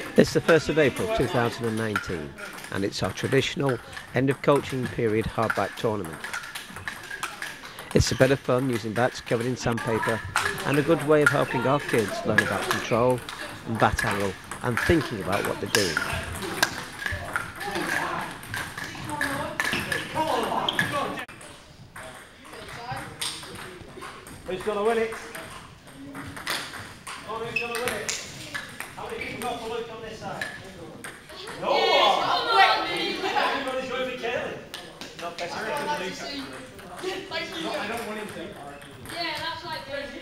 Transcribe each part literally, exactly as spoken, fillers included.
It's the first of April two thousand nineteen and it's our traditional end of coaching period hardbat tournament. It's a bit of fun using bats covered in sandpaper and a good way of helping our kids learn about control and bat angle and thinking about what they're doing. Who's going to win it? Oh, who's going to win it? How many people got for Luke on this side? No! Yeah, everybody's going for Caleb. Not better than Luke. No, I don't want him to. Yeah, that's like crazy.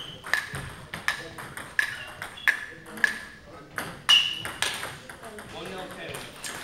one nil Caleb.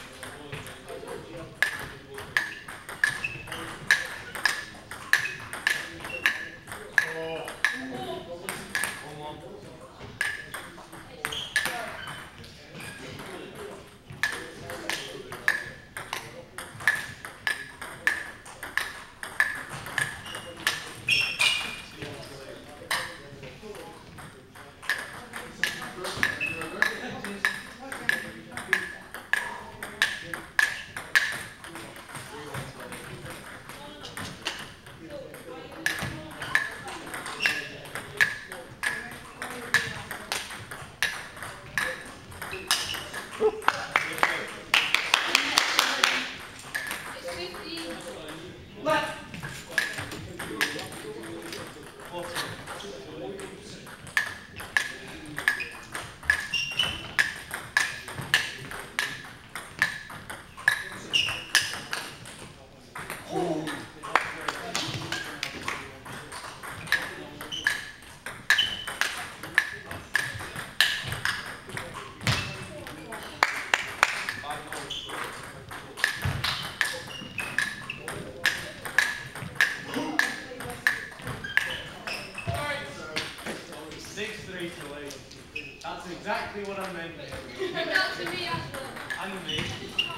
That's exactly what I meant. And that's to me as well. And me.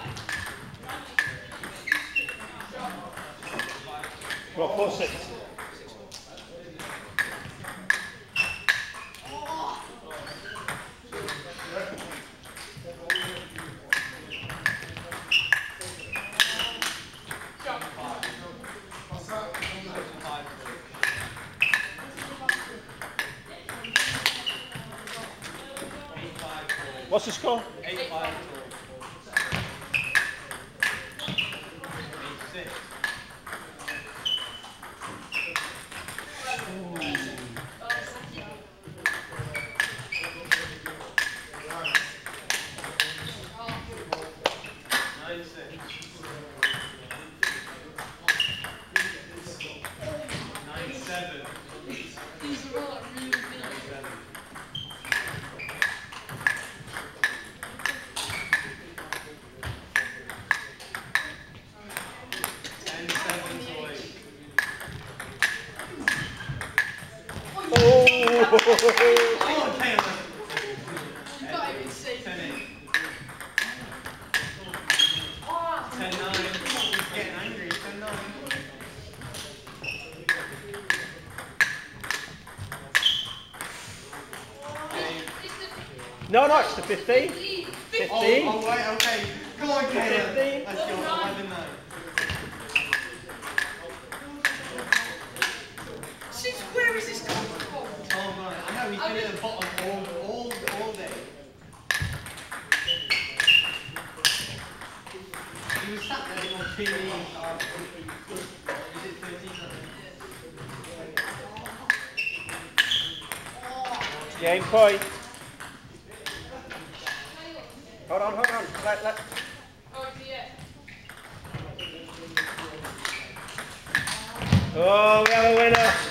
What, four six? What's the score? eight five. eight six. nine six. nine seven. These are all really good. Oh, Caleb. You can't even see. ten eight. ten nine. He's getting angry. ten nine. No, no, it's the fifteen. fifteen. Oh, oh, right, okay. Come on, Caleb. fifteen. Let's go. eleven nine. Since where is this coming from? Oh, man. I know he's been at the bottom all, all, all day. He was sat there on T V. Is it thirteen? Game point. Hold on, hold on. Let, let. Oh, yeah. Oh, we have a winner.